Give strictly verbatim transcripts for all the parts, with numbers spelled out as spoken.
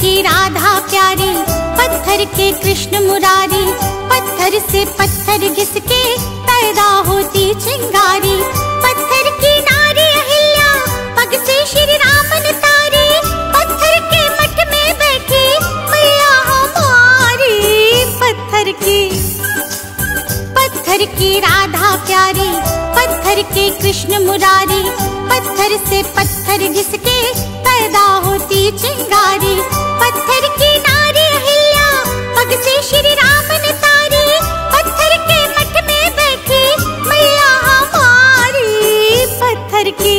की राधा प्यारी, पत्थर के कृष्ण मुरारी, पत्थर से पत्थर घिसके पैदा होती चिंगारी। पत्थर की नारी अहिल्या, पग से श्री राम ने तारी, पत्थर के मठ में बैठी मैया हमारी। पत्थर की पत्थर की राधा प्यारी, पत्थर के कृष्ण मुरारी, पत्थर से पत्थर घिसके पैदा होती चिंगारी। पत्थर की नारी अहिल्या, पग से श्री राम ने तारी, पत्थर के मठ में बैठी मैया हमारी। पत्थर की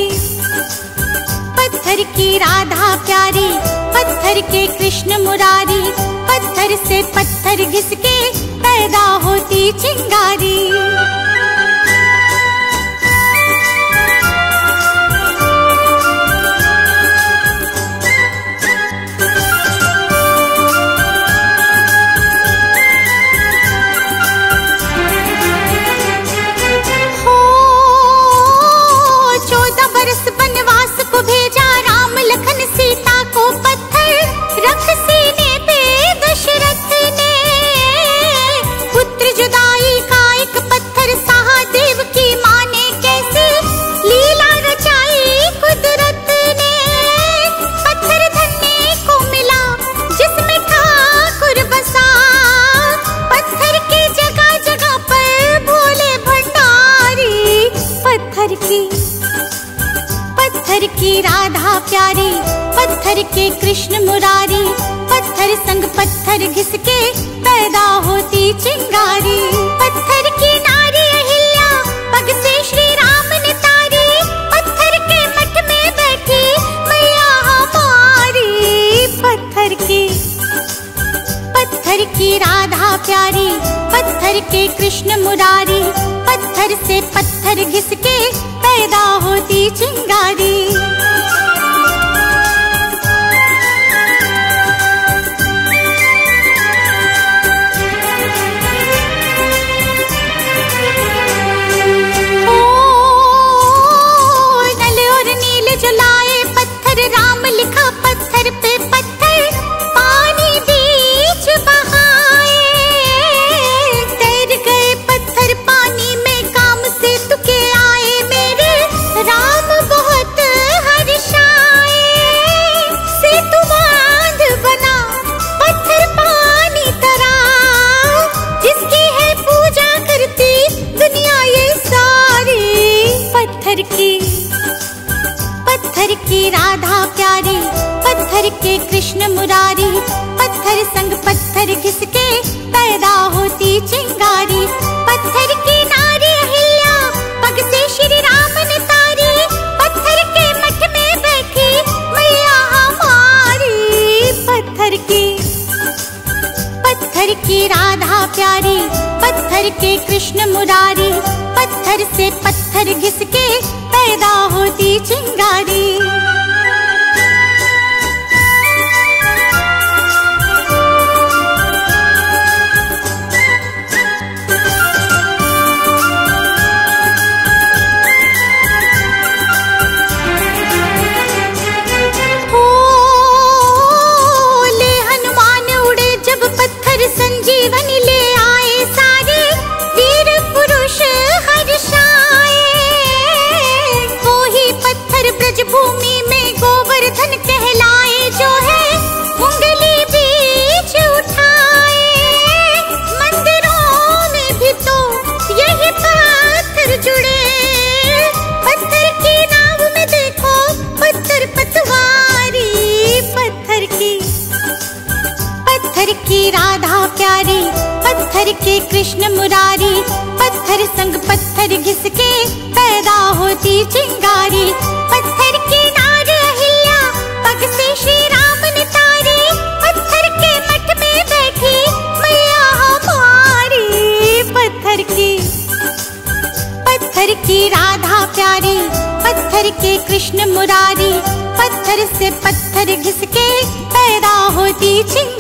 पत्थर की राधा प्यारी, पत्थर के कृष्ण मुरारी, पत्थर से पत्थर घिसके पैदा होती चिंगारी। पत्थर की राधा प्यारी, पत्थर के कृष्ण मुरारी, पत्थर संग पत्थर घिसके पैदा होती चिंगारी। पत्थर की नारी अहिल्या, पग से श्री राम ने तारी, पत्थर के मठ में बैठी मैया हमारी। पत्थर की पत्थर की राधा प्यारी, पत्थर के कृष्ण मुरारी, पत्थर से पत्थर घिसके पैदा होती चिंगारी। ओ नल और नील जलाए पत्थर, राम लिखा पत्थर पे पत्थर, पानी बीच बहाए। तैर गए पत्थर पानी में, काम से तुके आए मेरे राम बहुत हर्षाए। सेतु बांध बना पत्थर पानी तरा, जिसकी है पूजा करती दुनिया ये सारी। पत्थर की पत्थर की राधा प्यारी, पत्थर के कृष्ण मुरारी, पत्थर संग पत्थर घिसके पैदा होती चिंगारी। पत्थर की नारी अहिल्या, पग से श्री राम ने तारी, पत्थर के मठ में बैठी मैया हमारी। पत्थर की पत्थर की राधा प्यारी, पत्थर के कृष्ण मुरारी, पत्थर से पत्थर घिसके पैदा होती चिंगारी। संजीवनी ले आए सारे वीर पुरुष हर्षाए। वो ही पत्थर ब्रज भूमि में गोवर्धन कहलाए, जो है उंगली बीच उठाए। मंदिरों में भी तो यही पत्थर जुड़े, पत्थर की नाव में देखो पत्थर पतवारी। पत्थर की पत्थर की राधा प्यारी, पत्थर के कृष्ण मुरारी, पत्थर संग पत्थर घिसके पैदा होती चिंगारी। पत्थर की नारी अहिल्या, पग से श्री राम ने तारी, पत्थर के मठ में बैठी मैया हमारी। पत्थर की पत्थर की राधा प्यारी, पत्थर के कृष्ण मुरारी, पत्थर से पत्थर घिसके पैदा होती चिंगारी।